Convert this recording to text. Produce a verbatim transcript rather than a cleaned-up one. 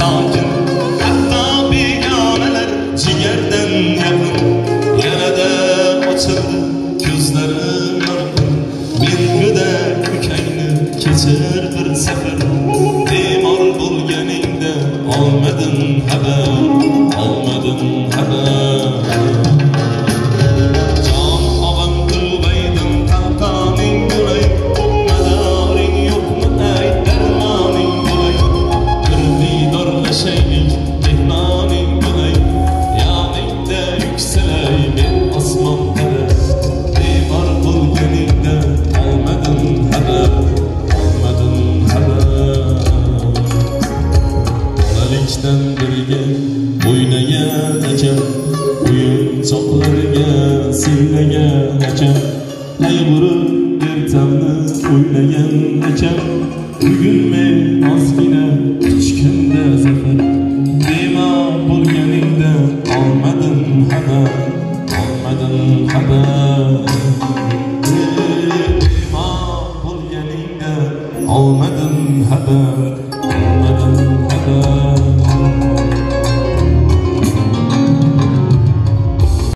sakin, hatta begonalar jigardan yaqin. Yanada ochildi ko'zlarim yorqin, menguda ukangni kechir bir safar. Bemor bo'lganingda olmadim xabar, olmadim xabar. Jon og'am qilbaydim qalqoning bo'lay, madoring yo'qmi ay darmoning bo'lay. Bir didorlashaylik mehmoning bo'lay, yoningda yuksalay men osmonda. Bemor bo'lganingda olmadim xabar, olmadim xabar. Bolalikdan birga o'ynagan akam, o'yinchoqlarga siylagan akam, qayg'urib ertamni o'ylagan akam. Bugun men ozgina kuchganda zafar, bemor bo'lganingda olmadim xabar, olmadim xabar. Bemor bo'lganingda olmadim xabar, olmadim